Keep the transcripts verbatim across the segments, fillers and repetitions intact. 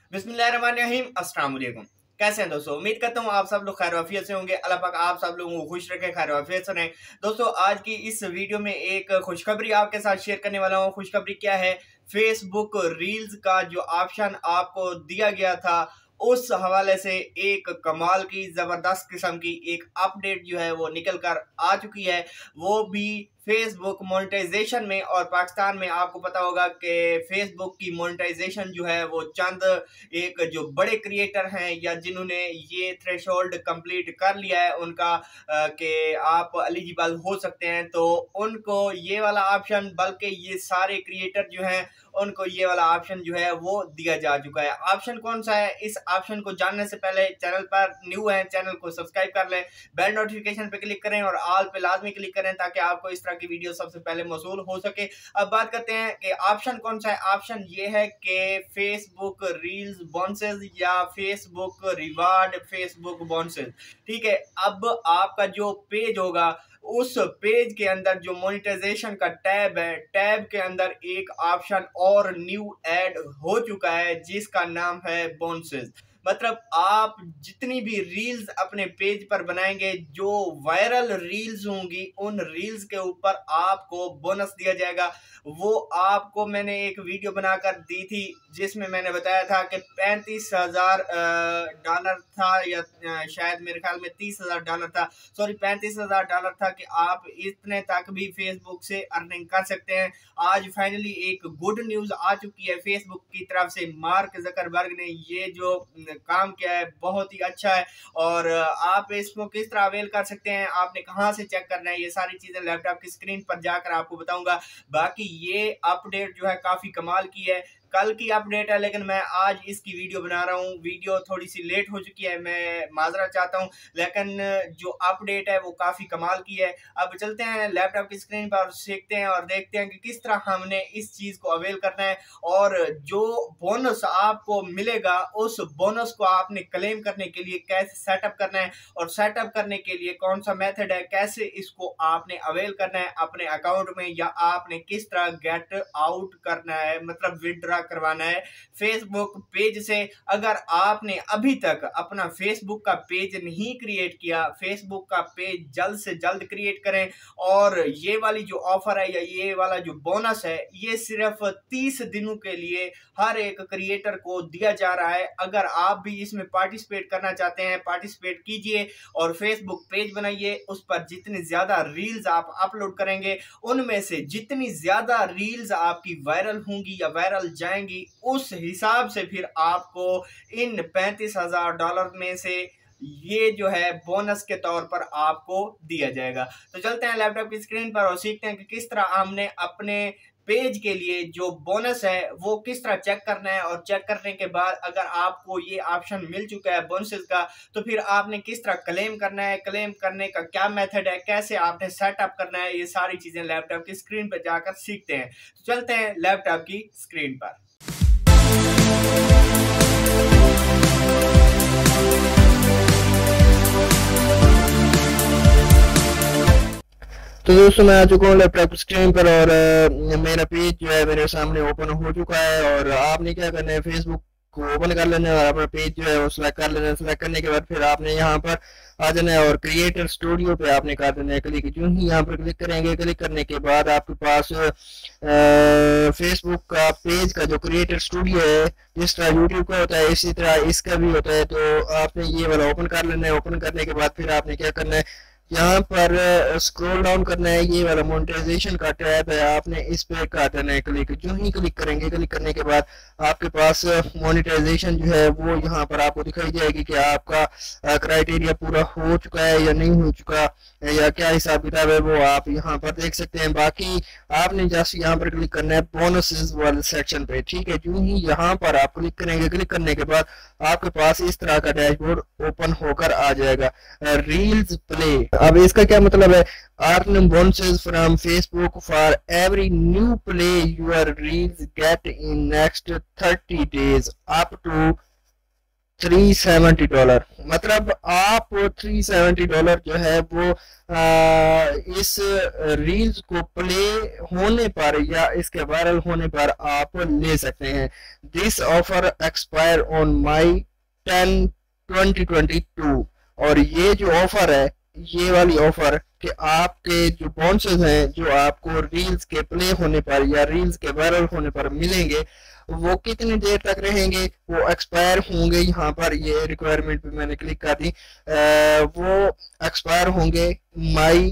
बिस्मिल्लाहिर्रहमानिर्रहीम। अस्सलाम वालेकुम। कैसे हैं दोस्तों? उम्मीद करता हूँ आप सब लोग खैर वाफियत से होंगे। अल्लाह पाक आप सब लोगों को खुश रखे, खैर वाफियत से रहें। दोस्तों आज की इस वीडियो में एक खुशखबरी आपके साथ शेयर करने वाला हूँ। खुशखबरी क्या है? फेसबुक रील्स का जो ऑप्शन आपको दिया गया था उस हवाले से एक कमाल की जबरदस्त किस्म की एक अपडेट जो है वो निकल कर आ चुकी है, वो भी फेसबुक मोनेटाइजेशन में। और पाकिस्तान में आपको पता होगा कि फेसबुक की मोनेटाइजेशन जो है वो चंद एक जो बड़े क्रिएटर हैं या जिन्होंने ये थ्रेशोल्ड कंप्लीट कर लिया है उनका कि आप एलिजिबल हो सकते हैं, तो उनको ये वाला ऑप्शन, बल्कि ये सारे क्रिएटर जो हैं उनको ये वाला ऑप्शन जो है वो दिया जा चुका है। ऑप्शन कौन सा है? इस ऑप्शन को जानने से पहले चैनल पर न्यू है, चैनल को सब्सक्राइब कर लें, बेल नोटिफिकेशन पे क्लिक करें और ऑल पे लाजमी क्लिक करें ताकि आपको इस तरह की वीडियो सबसे पहले मौसूल हो सके। अब बात करते हैं कि ऑप्शन कौन सा है। ऑप्शन ये है कि फेसबुक रील्स बोनसेस या फेसबुक रिवार्ड फेसबुक बोनसेस। ठीक है, अब आपका जो पेज होगा उस पेज के अंदर जो मोनेटाइजेशन का टैब है, टैब के अंदर एक ऑप्शन और न्यू ऐड हो चुका है जिसका नाम है बोनसेस। मतलब आप जितनी भी रील्स अपने पेज पर बनाएंगे, जो वायरल रील्स होंगी, उन रील्स के ऊपर आपको बोनस दिया जाएगा। वो आपको मैंने एक वीडियो बनाकर दी थी जिसमें मैंने बताया था कि पैंतीस हजार डॉलर था या शायद मेरे ख्याल में तीस हजार डॉलर था, सॉरी पैंतीस हजार डॉलर था कि आप इतने तक भी फेसबुक से अर्निंग कर सकते हैं। आज फाइनली एक गुड न्यूज आ चुकी है फेसबुक की तरफ से। मार्क जकरबर्ग ने ये जो काम किया है बहुत ही अच्छा है और आप इसको किस तरह अवेल कर सकते हैं, आपने कहां से चेक करना है, ये सारी चीजें लैपटॉप की स्क्रीन पर जाकर आपको बताऊंगा। बाकी ये अपडेट जो है काफी कमाल की है, कल की अपडेट है लेकिन मैं आज इसकी वीडियो बना रहा हूँ। वीडियो थोड़ी सी लेट हो चुकी है, मैं माजरत चाहता हूँ, लेकिन जो अपडेट है वो काफ़ी कमाल की है। अब चलते हैं लैपटॉप की स्क्रीन पर और सीखते हैं और देखते हैं कि किस तरह हमने इस चीज़ को अवेल करना है और जो बोनस आपको मिलेगा उस बोनस को आपने क्लेम करने के लिए कैसे सेटअप करना है और सेटअप करने के लिए कौन सा मेथड है, कैसे इसको आपने अवेल करना है अपने अकाउंट में, या आपने किस तरह गेट आउट करना है, मतलब विड्रॉ करवाना है फेसबुक पेज से। अगर आपने अभी तक अपना फेसबुक का पेज नहीं क्रिएट किया, फेसबुक का पेज जल्द से जल्द क्रिएट करें। और ये वाली जो ऑफर है या ये वाला जो बोनस है ये सिर्फ तीस दिनों के लिए हर एक क्रिएटर को दिया जा रहा है। अगर आप भी इसमें पार्टिसिपेट करना चाहते हैं, पार्टिसिपेट कीजिए और फेसबुक पेज बनाइए। उस पर जितनी ज्यादा रील्स आप अपलोड करेंगे उनमें से जितनी ज्यादा रील्स आपकी वायरल होंगी या वायरल जाएंगी, उस हिसाब से फिर आपको इन पैंतीस हजार डॉलर में से ये जो है बोनस के तौर पर आपको दिया जाएगा। तो चलते हैं लैपटॉप की स्क्रीन पर और सीखते हैं कि किस तरह हमने अपने पेज के लिए जो बोनस है वो किस तरह चेक करना है। और चेक करने के बाद अगर आपको ये ऑप्शन मिल चुका है बोनसेस का, तो फिर आपने किस तरह क्लेम करना है, क्लेम करने का क्या मेथड है, कैसे आपने सेटअप करना है, ये सारी चीजें लैपटॉप की स्क्रीन पर जाकर सीखते हैं। तो चलते हैं लैपटॉप की स्क्रीन पर। तो दोस्तों मैं आ चुका हूँ लैपटॉप स्क्रीन पर और आ, मेरा पेज जो है मेरे सामने ओपन हो चुका है। और आपने क्या करना है, फेसबुक को ओपन कर लेना है और अपना पेज जो है वो सिलेक्ट कर लेना है। सिलेक्ट करने के बाद फिर आपने यहाँ पर आ जाना है और क्रिएटर स्टूडियो पे आपने कर देना है क्लिक। जो ही यहाँ पर क्लिक करेंगे, क्लिक करने के बाद आपके पास फेसबुक का पेज का जो क्रिएटर स्टूडियो है, जिस तरह यूट्यूब का होता है इसी तरह इसका भी होता है, तो आपने ये वाला ओपन कर लेना है। ओपन करने के बाद फिर आपने क्या करना है, यहाँ पर स्क्रॉल डाउन करना है, ये वाला मोनेटाइजेशन का टैब है, आपने इस पे कर देना है क्लिक। जो ही क्लिक करेंगे, क्लिक करने के बाद आपके पास मोनेटाइजेशन जो है वो यहाँ पर आपको दिखाई जाएगी कि आपका क्राइटेरिया पूरा हो चुका है या नहीं हो चुका या क्या हिसाब किताब है, वो आप यहाँ पर देख सकते हैं। बाकी आपने जस्ट यहाँ पर क्लिक करना है बोनसेस वाले सेक्शन पे, ठीक है। जो ही यहाँ पर आप क्लिक करेंगे, क्लिक करने के बाद आपके पास इस तरह का डैशबोर्ड ओपन होकर आ जाएगा। रील्स प्ले, अब इसका क्या मतलब है, earn bonuses from Facebook for every new play your reels get in next thirty days up to three seventy dollar. मतलब आप थ्री सेवेंटी डॉलर जो है वो आ, इस रील्स को प्ले होने पर या इसके वायरल होने पर आप ले सकते हैं। This offer expire on May ten twenty twenty two. और ये जो ऑफर है, ये वाली ऑफर कि आपके जो बोनसेस हैं जो आपको रील्स के प्ले होने पर या रील्स के वायरल होने पर मिलेंगे, वो कितनी देर तक रहेंगे, वो एक्सपायर होंगे। यहाँ पर ये रिक्वायरमेंट पे मैंने क्लिक कर दी, आ, वो एक्सपायर होंगे मई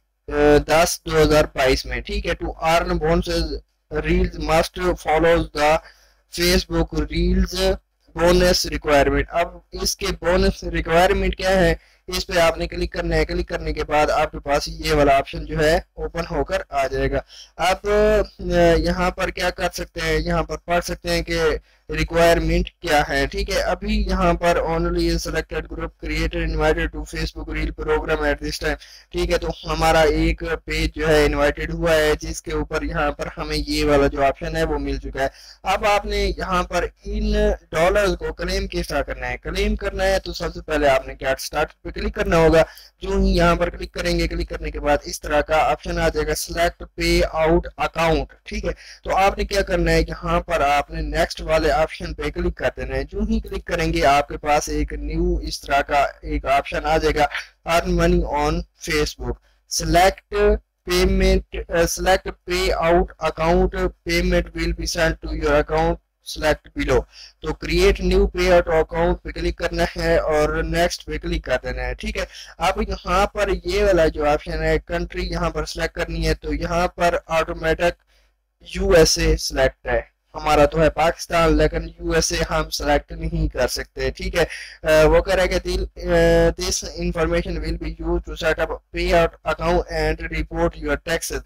दस दो हजार बाईस में। ठीक है। To earn bonuses reels must follows the Facebook reels bonus requirement. अब इसके बोनस रिक्वायरमेंट क्या है, इस पे आपने क्लिक करना है। क्लिक करने के बाद आपके पास ये वाला ऑप्शन जो है ओपन होकर आ जाएगा। आप यहाँ पर क्या कर सकते हैं, यहाँ पर पढ़ सकते हैं कि रिक्वायरमेंट क्या है। ठीक है। अभी यहाँ पर only selected group created invited to Facebook reel program at this time. ठीक है। तो हमारा एक पेज जो है इनवाइटेड हुआ है, जिसके ऊपर यहाँ पर हमें ये वाला जो ऑप्शन है वो मिल चुका है। अब आपने यहाँ पर इन डॉलर्स को क्लेम किस तरह करना है, क्लेम करना है तो सबसे पहले आपने गेट स्टार्ट पे क्लिक करना होगा। जो ही यहाँ पर क्लिक करेंगे, क्लिक करने के बाद इस तरह का ऑप्शन आ जाएगा, सिलेक्ट पे आउट अकाउंट। ठीक है। तो आपने क्या करना है, यहाँ पर आपने नेक्स्ट वाले ऑप्शन पे क्लिक कर देना है। जो ही क्लिक करेंगे आपके पास एक न्यू इस तरह का एक ऑप्शन आ जाएगा, earn money on Facebook. Select payment, select pay out account, payment will be send to your account select below. तो create new pay out account पे क्लिक करना है और नेक्स्ट पे क्लिक कर देना है। ठीक है। अब यहाँ पर ये वाला जो ऑप्शन है कंट्री यहाँ पर सिलेक्ट करनी है, तो यहाँ पर ऑटोमेटिक यूएसए सिलेक्ट है। हमारा तो है पाकिस्तान, लेकिन यूएसए हम सेलेक्ट नहीं कर सकते। ठीक है। uh, वो कह रहा है कि this information will be use to set up pay out account and report your taxes.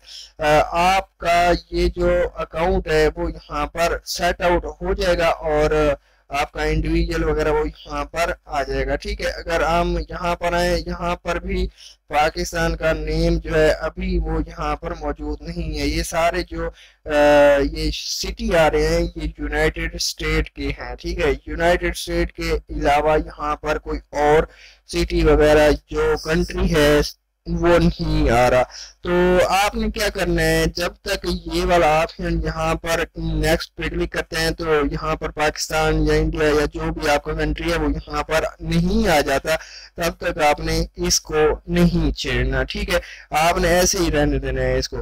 आपका ये जो अकाउंट है वो यहाँ पर सेट आउट हो जाएगा और आपका इंडिविजुअल वगैरह वो यहाँ पर आ जाएगा। ठीक है। अगर हम यहाँ पर आए, यहाँ पर भी पाकिस्तान का नेम जो है अभी वो यहाँ पर मौजूद नहीं है। ये सारे जो आ, ये सिटी आ रहे हैं ये यूनाइटेड स्टेट के हैं। ठीक है। यूनाइटेड स्टेट के अलावा यहाँ पर कोई और सिटी वगैरह जो कंट्री है वो नहीं आ रहा। तो आपने क्या करना है, जब तक ये वाला ऑप्शन यहाँ पर नेक्स्ट पे क्लिक करते हैं तो यहाँ पर पाकिस्तान या इंडिया या जो भी आपका कंट्री है वो यहाँ पर नहीं आ जाता, तब तक आपने इसको नहीं छेड़ना। ठीक है। आपने ऐसे ही रहने देना है इसको।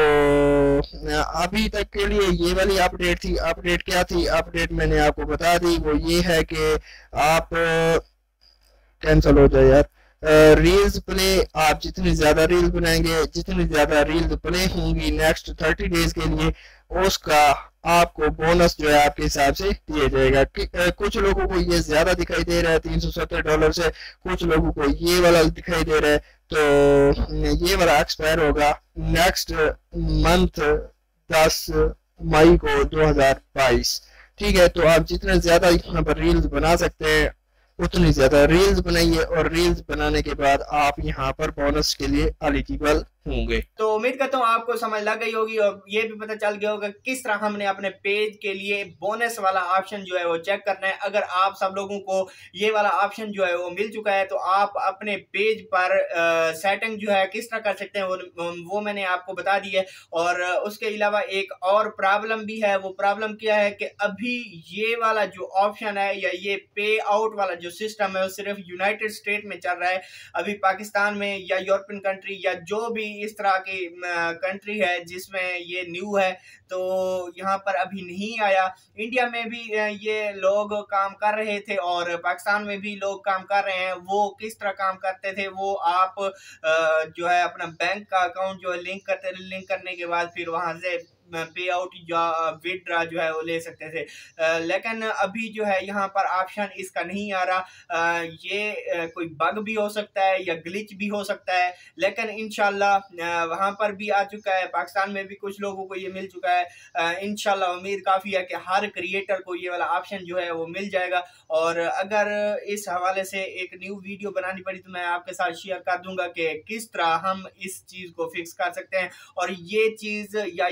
तो अभी तक के लिए ये वाली अपडेट थी। अपडेट क्या थी, अपडेट मैंने आपको बता दी, वो ये है कि आप कैंसिल हो जाए यार। रील्स प्ले, आप जितनी ज्यादा रील बनाएंगे, जितनी ज्यादा रील प्ले होंगी नेक्स्ट थर्टी डेज के लिए, उसका आपको बोनस जो है आपके हिसाब से दिया जाएगा। कुछ लोगों को ये ज्यादा दिखाई दे रहा है तीन सौ सत्तर डॉलर से, कुछ लोगों को ये वाला दिखाई दे रहा है। तो ये वाला एक्सपायर होगा नेक्स्ट मंथ दस मई को दो हजार बाईस। ठीक है। तो आप जितने ज्यादा यहाँ पर रील्स बना सकते हैं उतनी ज्यादा रील्स बनाइए और रील्स बनाने के बाद आप यहाँ पर बोनस के लिए एलिजिबल होंगे। तो उम्मीद करता हूँ आपको समझ लग गई होगी और ये भी पता चल गया होगा किस तरह हमने अपने पेज के लिए बोनस वाला ऑप्शन जो है वो चेक करना है। अगर आप सब लोगों को ये वाला ऑप्शन जो है वो मिल चुका है तो आप अपने पेज पर सेटिंग जो है किस तरह कर सकते हैं वो वो मैंने आपको बता दी है। और उसके अलावा एक और प्रॉब्लम भी है। वो प्रॉब्लम क्या है कि अभी ये वाला जो ऑप्शन है या ये पे आउट वाला जो सिस्टम है वो सिर्फ यूनाइटेड स्टेट में चल रहा है। अभी पाकिस्तान में या यूरोपियन कंट्री या जो भी इस तरह की कंट्री है जिसमें ये न्यू है तो यहाँ पर अभी नहीं आया। इंडिया में भी ये लोग काम कर रहे थे और पाकिस्तान में भी लोग काम कर रहे हैं। वो किस तरह काम करते थे, वो आप जो है अपना बैंक का अकाउंट जो है लिंक करते लिंक करने के बाद फिर वहां से पे आउट या विड्रा जो है वो ले सकते थे। लेकिन अभी जो है यहाँ पर ऑप्शन इसका नहीं आ रहा। ये कोई बग भी हो सकता है या ग्लिच भी हो सकता है, लेकिन इंशाल्लाह वहाँ पर भी आ चुका है। पाकिस्तान में भी कुछ लोगों को ये मिल चुका है। इंशाल्लाह उम्मीद काफ़ी है कि हर क्रिएटर को ये वाला ऑप्शन जो है वो मिल जाएगा। और अगर इस हवाले से एक न्यू वीडियो बनानी पड़ी तो मैं आपके साथ शेयर कर दूंगा कि किस तरह हम इस चीज़ को फिक्स कर सकते हैं और ये चीज़ या ये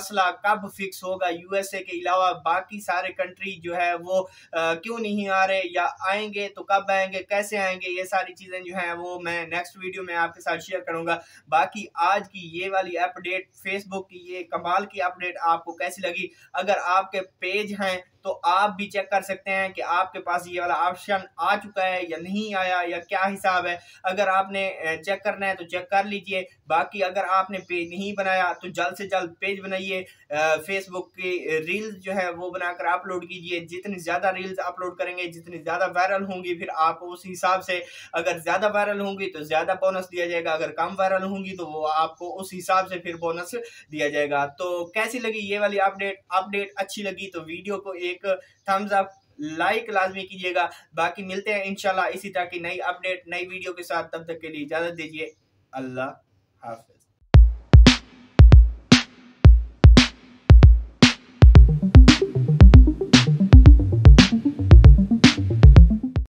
मसला कब फिक्स होगा, यूएसए के अलावा बाकी सारे कंट्री जो है वो आ, क्यों नहीं आ रहे, या आएंगे तो कब आएंगे, कैसे आएंगे, ये सारी चीज़ें जो हैं वो मैं नेक्स्ट वीडियो में आपके साथ शेयर करूंगा। बाकी आज की ये वाली अपडेट, फेसबुक की ये कमाल की अपडेट आपको कैसी लगी? अगर आपके पेज हैं तो आप भी चेक कर सकते हैं कि आपके पास ये वाला ऑप्शन आ चुका है या नहीं आया, या क्या हिसाब है। अगर आपने चेक करना है तो चेक कर लीजिए। बाकी अगर आपने पेज नहीं बनाया तो जल्द से जल्द पेज बनाइए, फेसबुक की रील्स जो है वो बनाकर अपलोड कीजिए। जितनी ज़्यादा रील्स अपलोड करेंगे, जितनी ज़्यादा वायरल होंगी, फिर आप उस हिसाब से, अगर ज़्यादा वायरल होंगी तो ज़्यादा बोनस दिया जाएगा, अगर कम वायरल होंगी तो वो आपको उस हिसाब से फिर बोनस दिया जाएगा। तो कैसी लगी ये वाली अपडेट? अपडेट अच्छी लगी तो वीडियो को एक थम्स अप, लाइक लाजमी कीजिएगा। बाकी मिलते हैं इंशाल्लाह इसी तरह की नई अपडेट, नई वीडियो के साथ। तब तक के लिए इजाजत दीजिए। अल्लाह हाफिज।